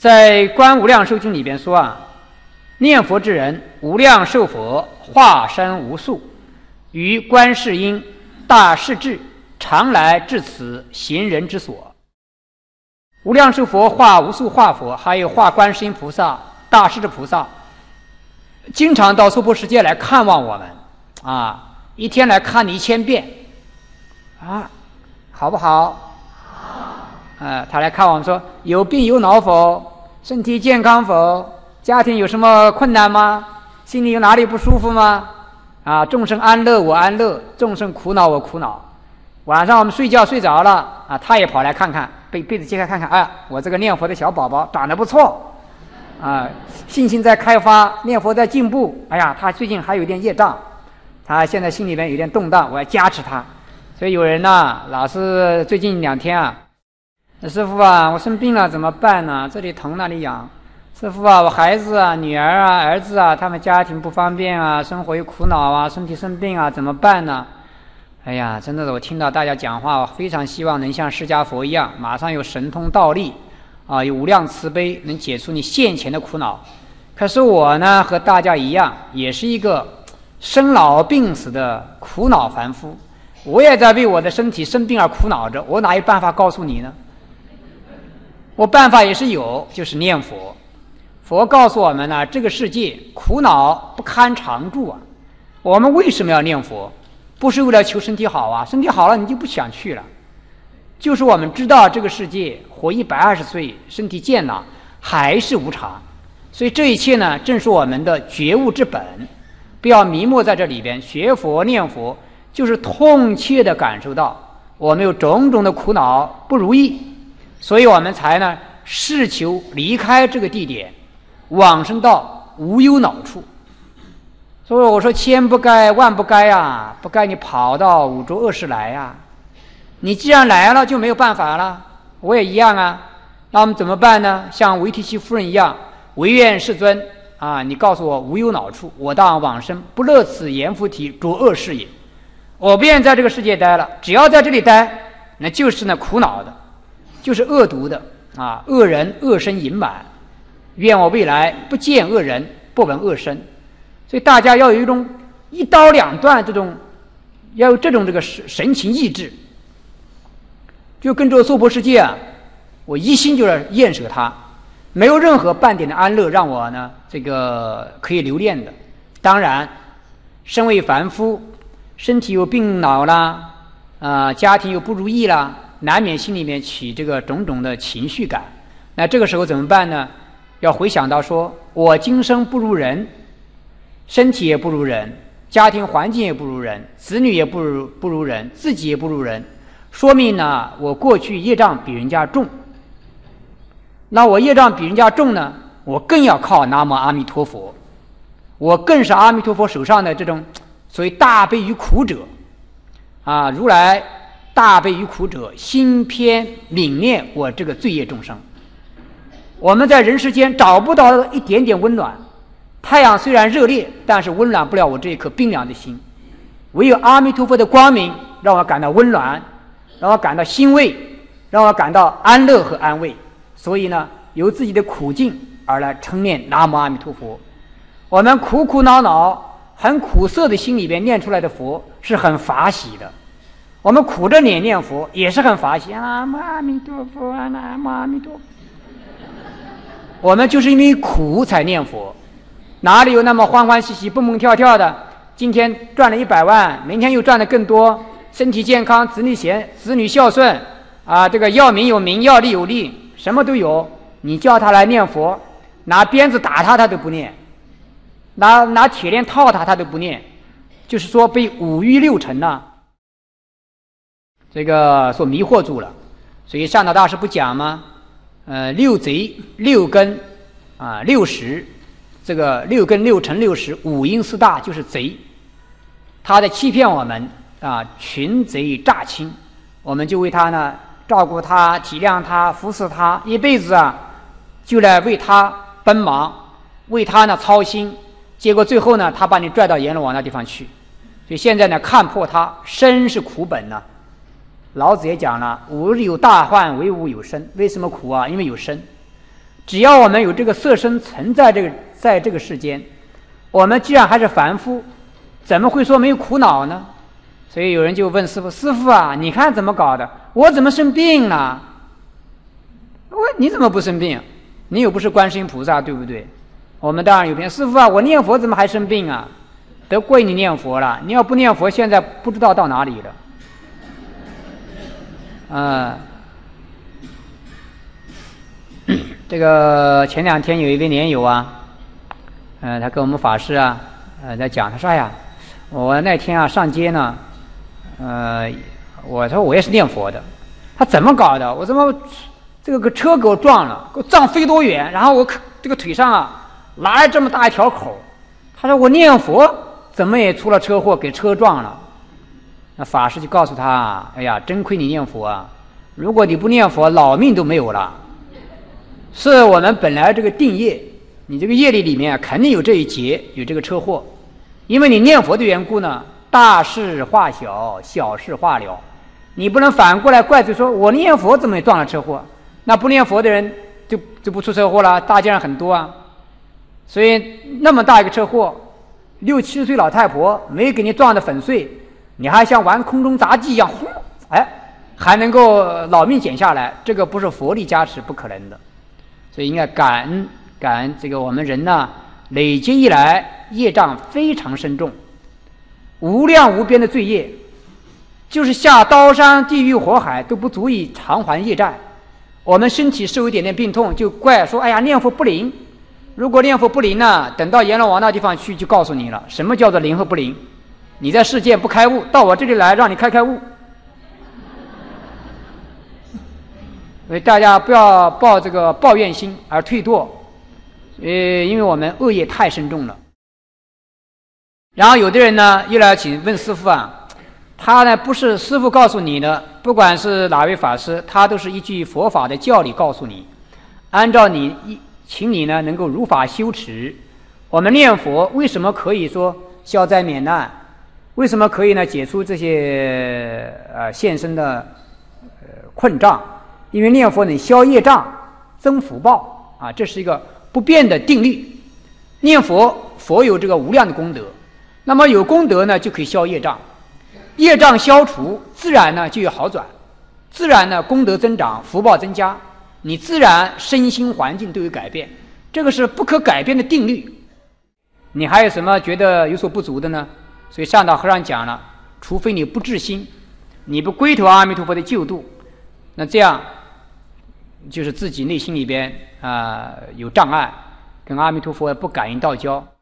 在《观无量寿经》里边说啊，念佛之人，无量寿佛化身无数，于观世音大势至，常来至此行人之所。无量寿佛化无数化佛，还有化观世音菩萨、大势至菩萨，经常到娑婆世界来看望我们啊，一天来看你1000遍啊，好不好？好。他来看我们说，有病有恼否？身体健康否？家庭有什么困难吗？心里有哪里不舒服吗？啊，众生安乐我安乐，众生苦恼我苦恼。晚上我们睡觉睡着了啊，他也跑来看看，被子揭开看看，哎，我这个念佛的小宝宝长得不错啊，信心在开发，念佛在进步。哎呀，他最近还有点业障，他现在心里面有点动荡，我要加持他。所以有人呢，老是最近2天啊，师父啊，我生病了怎么办呢？这里疼那里痒。师父啊，我孩子啊、女儿啊、儿子啊，他们家庭不方便啊，生活有苦恼啊，身体生病啊，怎么办呢？哎呀，真的，我听到大家讲话，我非常希望能像释迦佛一样，马上有神通道力啊，有无量慈悲，能解除你现前的苦恼。可是我呢，和大家一样，也是一个生老病死的苦恼凡夫，我也在为我的身体生病而苦恼着，我哪有办法告诉你呢？我办法也是有，就是念佛。佛告诉我们呢，这个世界苦恼不堪常住啊。我们为什么要念佛？不是为了求身体好啊，身体好了你就不想去了。就是我们知道这个世界活120岁，身体健朗还是无常，所以这一切呢，正是我们的觉悟之本。不要迷没在这里边，学佛念佛，就是痛切地感受到我们有种种的苦恼不如意，所以我们才呢誓求离开这个地点，往生到无忧恼处。所以我说千不该万不该啊，不该你跑到五浊恶世来啊。你既然来了就没有办法了，我也一样啊。那我们怎么办呢？像维提希夫人一样，唯愿世尊啊，你告诉我无忧恼处，我当往生，不乐此阎浮提浊恶世也。我不愿在这个世界待了，只要在这里待，那就是呢苦恼的，就是恶毒的啊，恶人恶身盈满。愿我未来不见恶人，不闻恶声。所以大家要有一种一刀两断，要有这种神情意志。就跟这个娑婆世界啊，我一心就是厌舍它，没有任何半点的安乐让我呢可以留恋的。当然，身为凡夫，身体有病恼啦，家庭有不如意啦，难免心里面起这个种种的情绪感。那这个时候怎么办呢？要回想到说，我今生不如人，身体也不如人，家庭环境也不如人，子女也不如人，自己也不如人，说明呢我过去业障比人家重。那我业障比人家重呢，我更要靠南无阿弥陀佛，我更是阿弥陀佛手上的这种所谓大悲于苦者啊，如来大悲于苦者，心偏泯灭我这个罪业众生。我们在人世间找不到一点点温暖，太阳虽然热烈，但是温暖不了我这一颗冰凉的心。唯有阿弥陀佛的光明让我感到温暖，让我感到欣慰，让我感到安乐和安慰。所以呢，由自己的苦境而来称念南无阿弥陀佛。我们苦苦恼恼很苦涩的心里边念出来的佛是很法喜的，我们苦着脸念佛也是很法喜，南无阿弥陀佛，南无阿弥陀佛。我们就是因为苦才念佛，哪里有那么欢欢喜喜蹦蹦跳跳的？今天赚了100万，明天又赚得更多，身体健康，子女孝顺啊，这个要名有名，要利有利，什么都有。你叫他来念佛，拿鞭子打他都不念，拿铁链套他都不念，就是说被五欲六尘呢所迷惑住了。所以善导大师不讲吗？六贼六根啊60，这个6根6尘60五阴4大就是贼，他在欺骗我们啊，群贼诈亲，我们就为他呢照顾他，体谅他，服侍他，一辈子啊就来为他奔忙，为他呢操心，结果最后呢他把你拽到阎罗王那地方去。所以现在呢看破他身是苦本呢，老子也讲了，无有大患，唯无有身。为什么苦啊？因为有身。 只要我们有这个色身存在在这个世间，我们既然还是凡夫，怎么会说没有苦恼呢？所以有人就问师父：“师父啊，你看怎么搞的？我怎么生病了？你怎么不生病？你又不是观世音菩萨，对不对？”我们当然有病。师父啊，我念佛怎么还生病啊？得亏你念佛了，你要不念佛，现在不知道到哪里了。这个前2天有一位莲友啊，他跟我们法师啊，在讲，他说：“哎呀，我那天啊上街呢，我说我也是念佛的，他怎么搞的？我怎么这个车给我撞了，给我撞飞多远？然后我这个腿上啊拉了这么大一条口。他说我念佛怎么也出了车祸，给车撞了。”那法师就告诉他：“哎呀，真亏你念佛啊！如果你不念佛，老命都没有了。是我们本来这个定业，你这个业力里面肯定有这一劫，有这个车祸，因为你念佛的缘故呢，大事化小，小事化了。你不能反过来怪罪说我念佛怎么也撞了车祸，那不念佛的人就不出车祸了，大街上很多啊。所以那么大一个车祸，60、70岁老太婆没给你撞得粉碎，你还像玩空中杂技一样，还能够老命减下来，这个不是佛力加持，不可能的。所以应该感恩这个我们人呢，累积以来业障非常深重，无量无边的罪业，就是下刀山地狱火海都不足以偿还业债。我们身体受一点点病痛，就怪说：“哎呀，念佛不灵。”如果念佛不灵呢，等到阎罗王那地方去，就告诉你了，什么叫做灵和不灵？你在世间不开悟，到我这里来让你开悟。所以大家不要抱这个抱怨心而退堕，因为我们恶业太深重了。然后有的人呢又来问师父啊，他呢不是师父告诉你的，不管是哪位法师，他都是依据佛法的教理告诉你，按照请你呢能够如法修持。我们念佛为什么可以说消灾免难？为什么可以呢解除这些现身的困障？因为念佛能消业障、增福报啊，这是一个不变的定律。念佛，佛有这个无量的功德，那么有功德呢，就可以消业障，业障消除，自然呢就有好转，自然呢功德增长，福报增加，你自然身心环境都有改变，这个是不可改变的定律。你还有什么觉得有所不足的呢？所以上岛和尚讲了，除非你不至心，你不归投阿弥陀佛的救度，那这样就是自己内心里边有障碍，跟阿弥陀佛不感应道交。